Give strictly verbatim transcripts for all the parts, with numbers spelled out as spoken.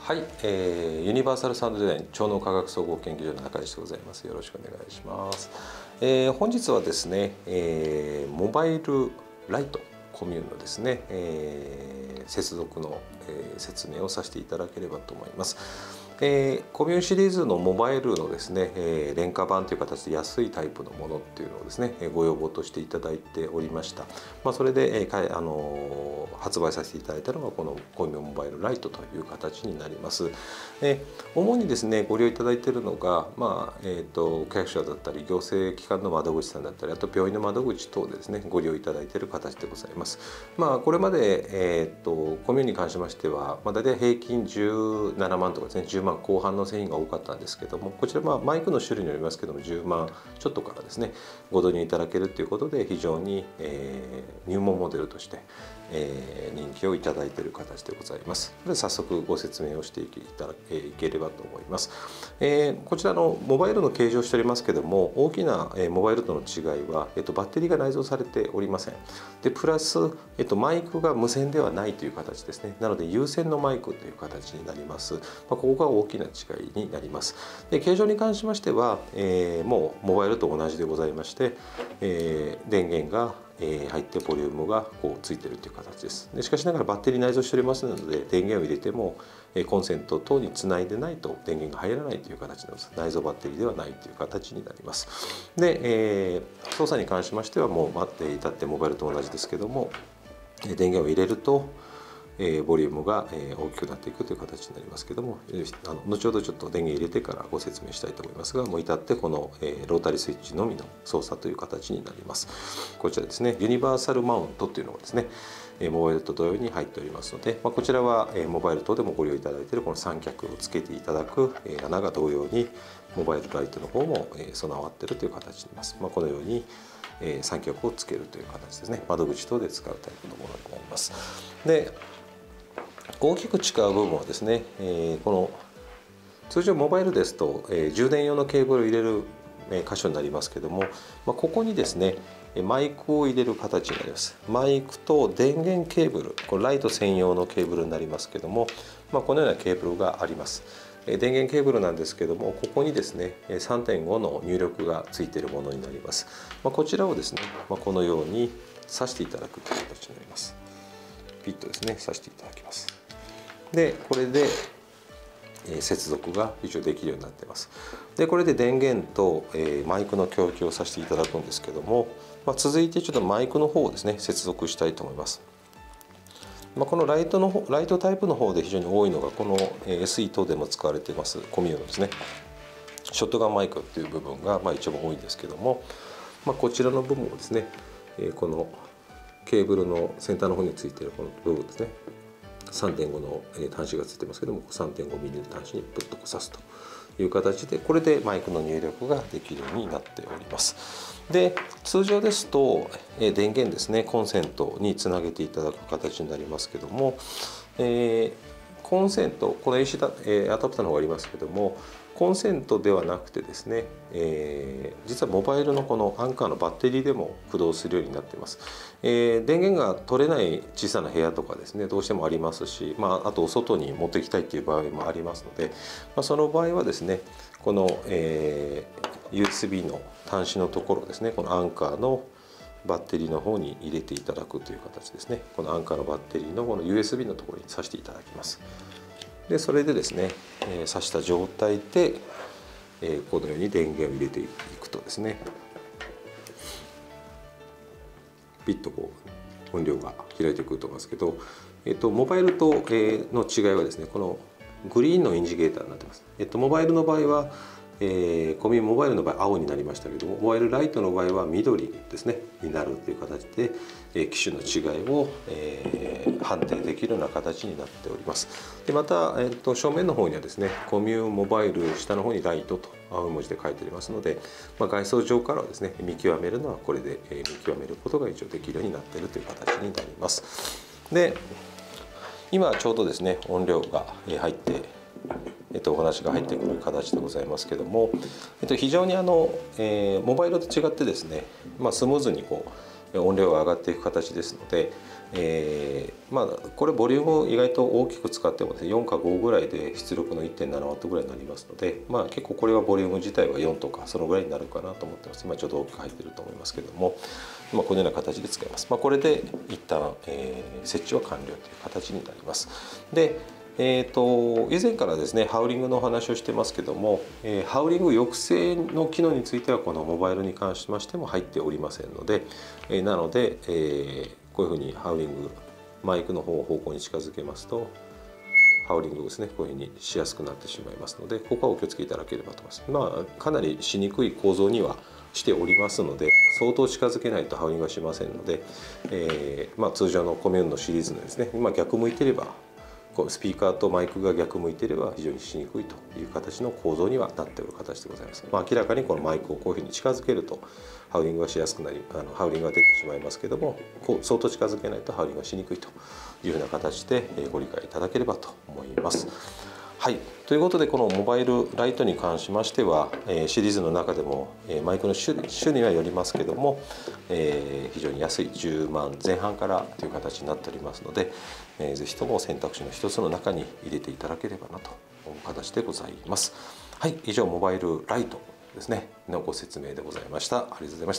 はい、えー、ユニバーサルサウンドデザイン超能科学総合研究所の中西でございます。よろしくお願いします。えー、本日はですね、えー、モバイルライトコミューンのですね、えー、接続の、えー、説明をさせていただければと思います。えー、コミューンシリーズのモバイルのですね、えー、廉価版という形で安いタイプのものっていうのをですねご要望としていただいておりました。まあ、それで、えーあのー、発売させていただいたのがこのコミューンモバイルライトという形になります。えー、主にですねご利用いただいているのが、まあえー、と区役所だったり行政機関の窓口さんだったり、あと病院の窓口等でですねご利用いただいている形でございます。まあ、これまで、えー、とコミューンに関しましては、まあ、大体平均じゅうななまんとかですねじゅうまん後半の製品が多かったんですけども、こちらまあマイクの種類によりますけどもじゅうまんちょっとからですねご導入いただけるということで非常に、えー、入門モデルとして、えー、人気をいただいている形でございます。で早速ご説明をしていただけいければと思います。えー、こちらのモバイルの形状をしておりますけども、大きなモバイルとの違いは、えっと、バッテリーが内蔵されておりません。でプラス、えっと、マイクが無線ではないという形ですね。なので有線のマイクという形になります。まあ、ここが大きな違いになります。で形状に関しましては、えー、もうモバイルと同じでございまして、えー、電源が入ってボリュームがこうついているという形です。でしかしながらバッテリー内蔵しておりますので、電源を入れてもコンセント等につないでないと電源が入らないという形なんです。内蔵バッテリーではないという形になります。で、えー、操作に関しましてはもう待っていたってモバイルと同じですけども、電源を入れるとえー、ボリュームが、えー、大きくなっていくという形になりますけども、あの後ほどちょっと電源入れてからご説明したいと思いますが、もう至ってこの、えー、ロータリースイッチのみの操作という形になります。こちらですね、ユニバーサルマウントというのがですね、えー、モバイルと同様に入っておりますので、まあ、こちらは、えー、モバイル等でもご利用いただいているこの三脚をつけていただく、えー、穴が同様にモバイルライトの方も、えー、備わっているという形になります。まあ、このようにえー、三脚をつけるという形ですね。窓口等で使うタイプのものになります。で大きく違う部分はですね、えー、この通常モバイルですと、えー、充電用のケーブルを入れる箇所になりますけども、まあ、ここにですねマイクを入れる形になります。マイクと電源ケーブル、これライト専用のケーブルになりますけども、まあ、このようなケーブルがあります。電源ケーブルなんですけども、ここにですね さんてんご の入力がついているものになります。まあ、こちらをですね、まあ、このように挿していただくという形になります。ピッとですね挿していただきます。でこれで接続が一応できるようになっています。でこれで電源とマイクの供給をさせていただくんですけども、まあ、続いてちょっとマイクの方をですね接続したいと思います。まあ、このライトの方ライトタイプの方で非常に多いのがこの エスイー 等でも使われていますコミューンのですねショットガンマイクっていう部分がまあ一番多いんですけども、まあ、こちらの部分をですねこのケーブルの先端の方についているこの部分ですね さんてんご の端子がついてますけども さんてんごミリ の端子にプッとこう挿すという形で、これでマイクの入力ができるようになっております。で通常ですと電源ですねコンセントにつなげていただく形になりますけども、えー、コンセントこの エーシー だ、えー、アダプターの方がありますけども、コンセントではなくてですね、えー、実はモバイルのこのアンカーのバッテリーでも駆動するようになっています。えー、電源が取れない小さな部屋とかですねどうしてもありますし、まあ、あと外に持っていきたいっていう場合もありますので、まあ、その場合はですねこの、えー、ユーエスビー の端子のところですね、このアンカーのバッテリーの方に入れていただくという形ですね。このアンカーのバッテリーのこの ユーエスビー のところに挿していただきます。でそれでですね、えー、挿した状態で、えー、このように電源を入れていくとですねピッとこう音量が開いてくると思いますけど、えー、とモバイルと、えー、の違いはですねこのグリーンのインジケーターになっています。えー、とモバイルの場合はえー、コミューンモバイルの場合青になりましたけども、モバイルライトの場合は緑ですねになるという形で、えー、機種の違いを、えー、判定できるような形になっております。でまた、えー、と正面の方にはですねコミューンモバイル下の方にライトと青い文字で書いてありますので、まあ、外装上からはですね見極めるのはこれで、えー、見極めることが一応できるようになっているという形になります。で今ちょうどですね音量が入ってえっと、お話が入ってくる形でございますけども、えっと、非常にあの、えー、モバイルと違ってですね、まあ、スムーズにこ音量が上がっていく形ですので、えー、まあこれボリュームを意外と大きく使ってもですねよんかごぐらいで出力の いってんななワットぐらいになりますので、まあ、結構これはボリューム自体はよんとかそのぐらいになるかなと思ってます。今ちょっと大きく入ってると思いますけども、まあ、このような形で使います。まあ、これで一旦、えー、設置は完了という形になります。でえー、と以前からですねハウリングのお話をしてますけども、えー、ハウリング抑制の機能についてはこのモバイルに関しましても入っておりませんので、えー、なので、えー、こういうふうにハウリングマイクの方方向に近づけますとハウリングをですねこういうふうにしやすくなってしまいますので、ここはお気をつけいただければと思います。まあかなりしにくい構造にはしておりますので相当近づけないとハウリングはしませんので、えーまあ、通常のコミューンのシリーズのですね今逆向いてればスピーカーとマイクが逆向いていれば非常にしにくいという形の構造にはなっている形でございます。まあ、明らかにこのマイクをこういうふうに近づけるとハウリングがしやすくなりあのハウリングが出てしまいますけども、こう相当近づけないとハウリングがしにくいというふうな形でご理解いただければと思います。はい、ということでこのモバイルライトに関しましては、えー、シリーズの中でも、えー、マイクの種類にはよりますけども、えー、非常に安いじゅうまんぜん半からという形になっておりますので、えー、ぜひとも選択肢の一つの中に入れていただければなという形でございます。はい、以上モバイルライトですねのご説明でございました。ありがとうございました。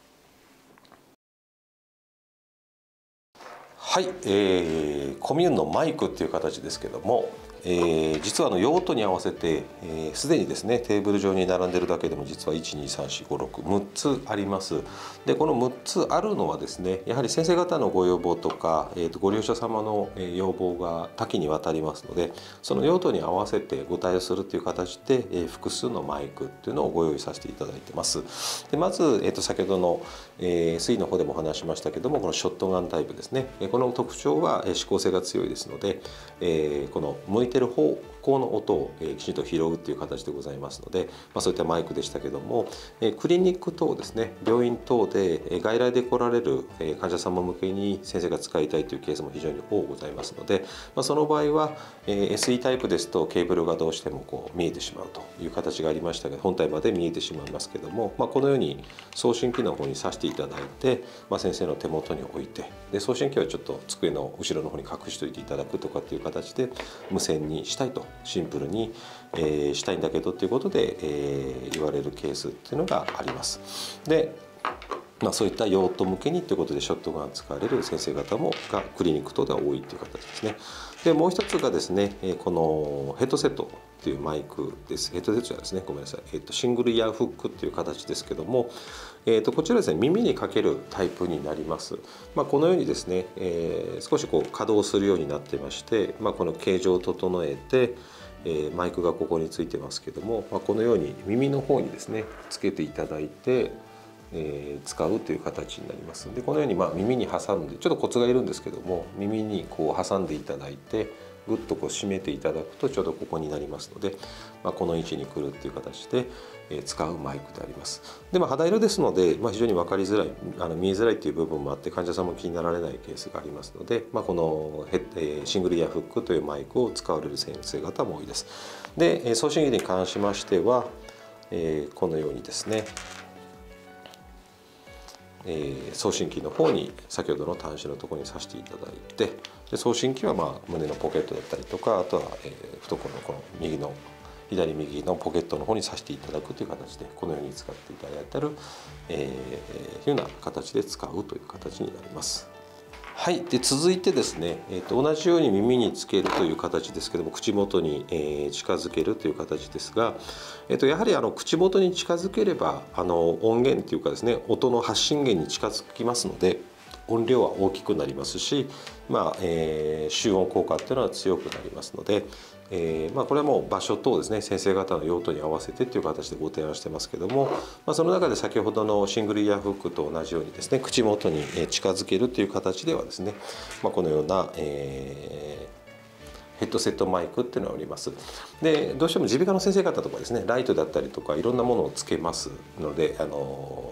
はい、えー、コミューンのマイクっていう形ですけども、えー、実はあの用途に合わせてすで、えー、にですねテーブル上に並んでるだけでも実はいちにさんしごろくむっつあります。でこのむっつあるのはですねやはり先生方のご要望とか、えー、とご利用者様の要望が多岐にわたりますので、その用途に合わせてご対応するという形で、えー、複数のマイクっていうのをご用意させていただいてます。でまず、えー、と先ほどの、えー、エスイー の方でもお話しましたけども、このショットガンタイプですね、この特徴は指向性が強いですので、えー、この向いてる方向の音をきちんと拾うという形でございますので、まあ、そういったマイクでしたけども、クリニック等ですね病院等で外来で来られる患者様向けに先生が使いたいというケースも非常に多くございますので、まあ、その場合は エスイー タイプですとケーブルがどうしてもこう見えてしまうという形がありましたが、本体まで見えてしまいますけども、まあ、このように送信機の方に挿していただいて、まあ、先生の手元に置いて、で送信機はちょっと机の後ろの方に隠しておいていただくとかっていう形で無線にしたいとシンプルに、えー、したいんだけどということで、えー、言われるケースっていうのがあります。でまあ、そういった用途向けにということでショットガン使われる先生方もがクリニック等では多いという形ですね。でもう一つがですねこのヘッドセットっていうマイクです。ヘッドセットはですねごめんなさい、えっと、シングルイヤーフックっていう形ですけども、えっと、こちらですね耳にかけるタイプになります。まあ、このようにですね、えー、少しこう稼働するようになってまして、まあ、この形状を整えてえー、マイクがここについてますけども、まあ、このように耳の方にですねつけていただいて、えー、使うという形になります。でこのようにまあ耳に挟んでちょっとコツがいるんですけども、耳にこう挟んでいただいてぐっとこう締めていただくとちょうどここになりますので、まあ、この位置に来るっていう形で使うマイクであります。で、まあ、肌色ですので、まあ、非常に分かりづらいあの見えづらいっていう部分もあって患者さんも気になられないケースがありますので、まあ、このヘッ、えー、シングルイヤーフックというマイクを使われる先生方も多いです。で送信機に関しましては、えー、このようにですねえー、送信機の方に先ほどの端子のところに挿していただいて、で送信機はまあ胸のポケットだったりとか、あとは、えー、懐のこの右の左右のポケットの方に挿していただくという形でこのように使っていただいたる、えー、いうような形で使うという形になります。はい、で続いてですね、えー、と同じように耳につけるという形ですけども、口元に、えー、近づけるという形ですが、えー、とやはりあの口元に近づければあの音源というかですね音の発信源に近づきますので音量は大きくなりますし、まあえー、集音効果っていうのは強くなりますので、えーまあ、これはもう場所等ですね先生方の用途に合わせてという形でご提案してますけども、まあ、その中で先ほどのシングルイヤーフックと同じようにですね口元に近づけるという形ではですね、まあ、このような、えーヘッドセットマイクっていうのがおります。でどうしても耳鼻科の先生方とかですねライトだったりとかいろんなものをつけますので、あの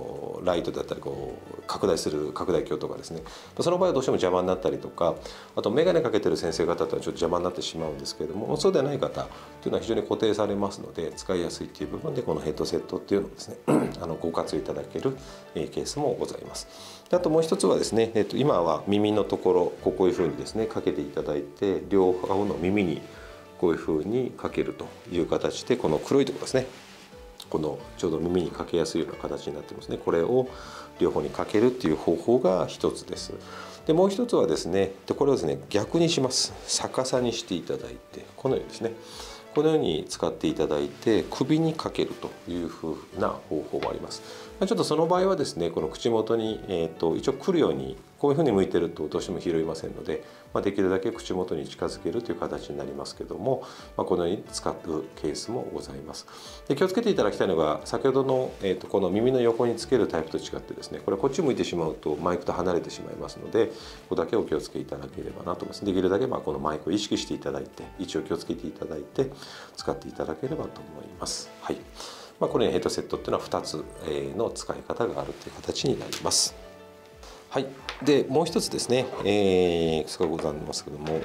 ライトだったりこう拡大する拡大鏡とかですね、その場合はどうしても邪魔になったりとか、あと眼鏡かけてる先生方とはちょっと邪魔になってしまうんですけれども、そうではない方というのは非常に固定されますので使いやすいという部分でこのヘッドセットっていうのをですねあのご活用いただけるケースもございます。あともう一つはですね、えっと、今は耳のところこういうふうにですねかけていただいて、両方の耳にこういうふうにかけるという形で、この黒いところですね、このちょうど耳にかけやすいような形になってますね。これを両方にかけるっていう方法が一つです。でもう一つはですね、でこれをですね逆にします。逆さにしていただいて、このようにですね、このように使っていただいて首にかけるというふうな方法もあります。ちょっとその場合はですね、この口元に、えー、と一応来るようにこういうふうに向いてるとどうしても拾いませんので、まあ、できるだけ口元に近づけるという形になりますけども、まあ、このように使うケースもございます。で気をつけていただきたいのが、先ほどの、えー、とこの耳の横につけるタイプと違ってですね、これこっち向いてしまうとマイクと離れてしまいますので、ここだけお気をつけいただければなと思います。できるだけまあこのマイクを意識していただいて、位置を気をつけていただいて使っていただければと思います。はい。まあ、これにヘッドセットっていうのはふたつの使い方があるという形になります。はい、でもう一つですね、えー、いくつかございますけども、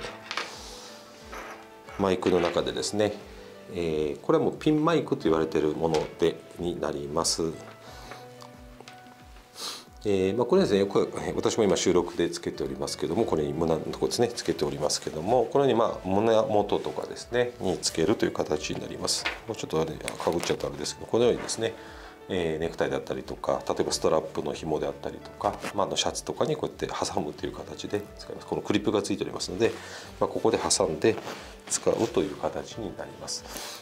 マイクの中でですね、えー、これはもうピンマイクと言われているものでになります。えーまあ、これですね、これ私も今収録でつけておりますけども、これに胸のところですねつけておりますけども、これにまあ胸元とかですねにつけるという形になります。もうちょっとあれかぶっちゃったあれですけど、このようにですね、えー、ネクタイだったりとか、例えばストラップの紐であったりとか、まあ、のシャツとかにこうやって挟むという形で使います。このクリップがついておりますので、まあ、ここで挟んで使うという形になります。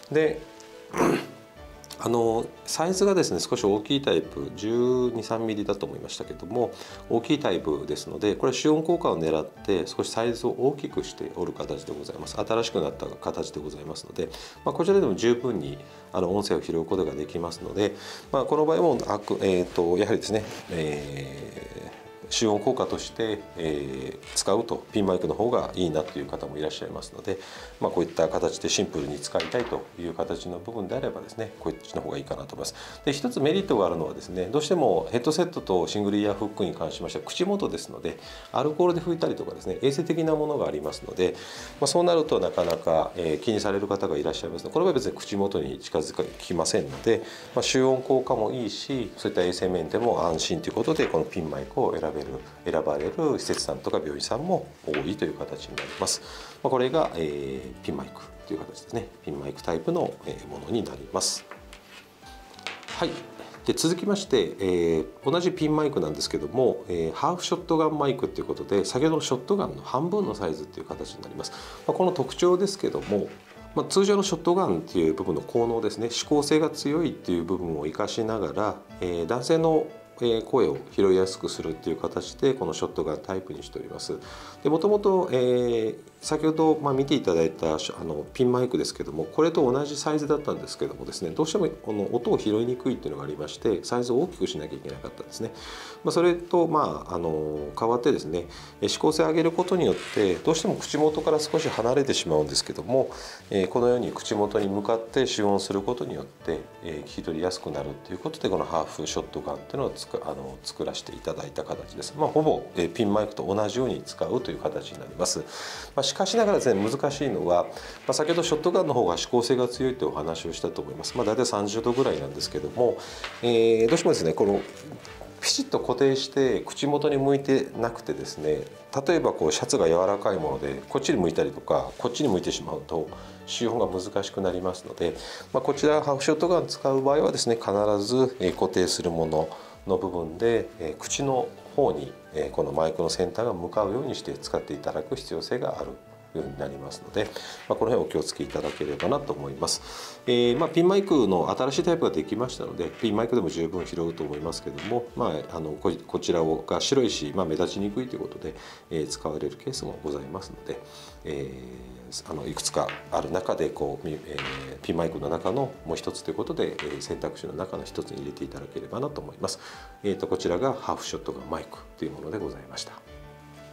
であのサイズがですね少し大きいタイプ じゅうに、さんミリだと思いましたけども、大きいタイプですので、これは集音効果を狙って少しサイズを大きくしておる形でございます。新しくなった形でございますので、まあ、こちらでも十分にあの音声を拾うことができますので、まあ、この場合もあく、えー、とやはりですね、えー集音効果として、えー、使うとピンマイクの方がいいなという方もいらっしゃいますので、まあ、こういった形でシンプルに使いたいという形の部分であればですね、こっちの方がいいかなと思います。で一つメリットがあるのはですね、どうしてもヘッドセットとシングルイヤーフックに関しましては口元ですので、アルコールで拭いたりとかですね、衛生的なものがありますので、まあ、そうなるとなかなか、えー、気にされる方がいらっしゃいますので、これは別に口元に近づきませんので、まあ、集音効果もいいし、そういった衛生面でも安心ということで、このピンマイクを選べる選ばれる施設さんとか病院さんも多いという形になります。これが、えー、ピンマイクという形ですね。ピンマイクタイプのものになります。はい。で続きまして、えー、同じピンマイクなんですけども、えー、ハーフショットガンマイクということで、先ほどのショットガンの半分のサイズという形になります。まあ、この特徴ですけども、まあ、通常のショットガンっていう部分の効能ですね、指向性が強いっていう部分を生かしながら、えー、男性の声を拾いやすくするっていう形でこのショットガンタイプにしております。でもともと、えー、先ほど、まあ、見ていただいたあのピンマイクですけども、これと同じサイズだったんですけどもですね、どうしてもこの音を拾いにくいっていうのがありまして、サイズを大きくしなきゃいけなかったんですね。まあ、それと、まあ、あの変わってですね、指向性を上げることによってどうしても口元から少し離れてしまうんですけども、えー、このように口元に向かって集音することによって、えー、聞き取りやすくなるということで、このハーフショットガンっていうのをつくあの作らせていただいた形です。まあ、ほぼ、えー、ピンマイクと同じように使うという形になります。まあ、しかしながらですね、難しいのは、まあ、先ほどショットガンの方が指向性が強いというお話をしたと思います。まあ、大体さんじゅうどぐらいなんですけども、えー、どうしてもですね、このピシッと固定して口元に向いてなくてですね、例えばこうシャツが柔らかいものでこっちに向いたりとかこっちに向いてしまうと集音が難しくなりますので、まあ、こちらハーフショットガン使う場合はですね、必ず固定するものの部分で口の方にこのマイクの先端が向かうようにして使っていただく必要性があるようになりますので、まあ、この辺お気をつけいただければなと思います。えーまあ、ピンマイクの新しいタイプができましたので、ピンマイクでも十分拾うと思いますけども、まあ、あの こ, こちらをが白いし、まあ、目立ちにくいということで、えー、使われるケースもございますので、えー、あのいくつかある中でこう、えー、ピンマイクの中のもう一つということで、えー、選択肢の中の一つに入れていただければなと思います。えー、とこちらがハーフショットガンマイクというものでございました。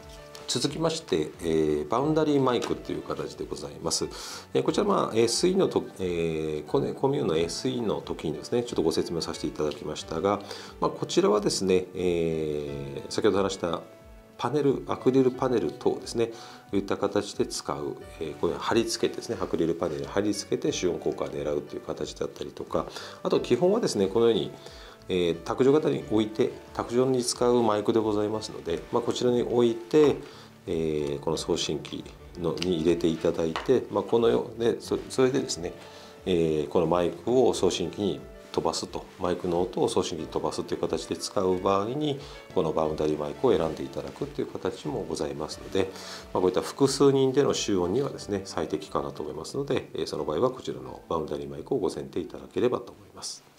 続きまして、えー、バウンダリーマイクという形でございます。えー、こちら、まあ、エスイー のと、えー、コミューンの エスイー の時にですね、ちょっとご説明させていただきましたが、まあ、こちらはですね、えー、先ほど話したパネル、アクリルパネル等ですね、といった形で使う、えー、こういう貼り付けてですね、アクリルパネルに貼り付けて集音効果を狙うという形だったりとか、あと基本はですね、このようにえー、卓上型に置いて卓上に使うマイクでございますので、まあ、こちらに置いて、えー、この送信機のに入れていただいて、まあ、このようで そ, それでですね、えー、このマイクを送信機に飛ばすと、マイクの音を送信機に飛ばすという形で使う場合にこのバウンダリーマイクを選んでいただくという形もございますので、まあ、こういった複数人での集音にはですね最適かなと思いますので、その場合はこちらのバウンダリーマイクをご選定いただければと思います。